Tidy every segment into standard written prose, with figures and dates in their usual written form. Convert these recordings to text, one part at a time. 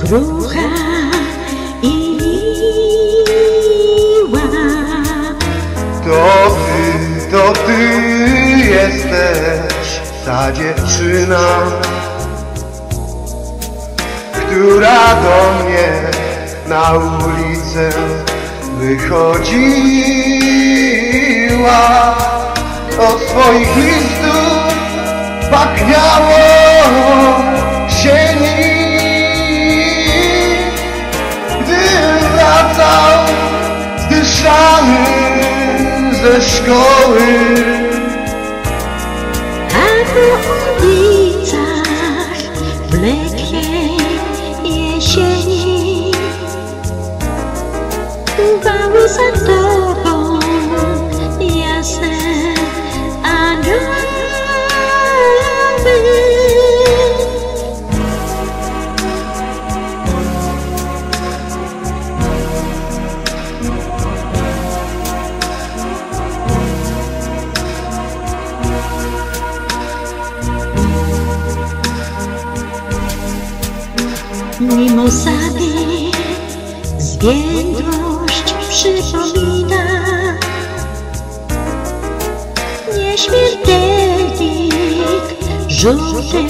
krucha i miła. To ty jesteś ta dziewczyna, która do mnie na ulicę wychodziła. Od swoich listów pachniało sieni. Gdy wracał zdyszany ze szkoły, A po ulicach mlecznej jesieni bały za tobą jasne anioły. Mimozady zwiędłość przypomina, nieśmiertelnik, żółty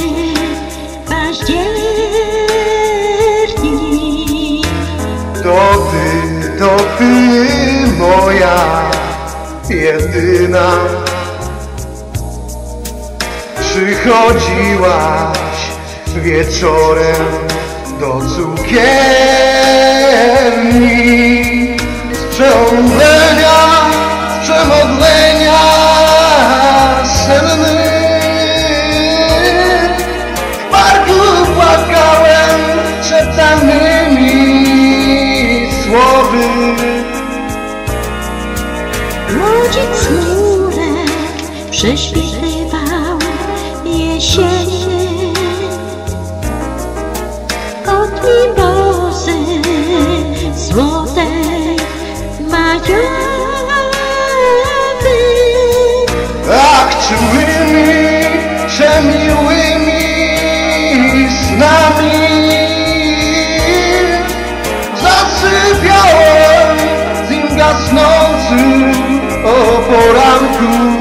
październik. To ty moja jedyna. Przychodziłaś wieczorem do cukierni z przemodlenia senny. W parku płakałem szeptanymi słowy. Młodziec chmurek prześwitywał jesienny. Od mimozy złotej majowy. Ach, czułymi, przemiłymi snami zasypiałem z nim gasnącym o poranku.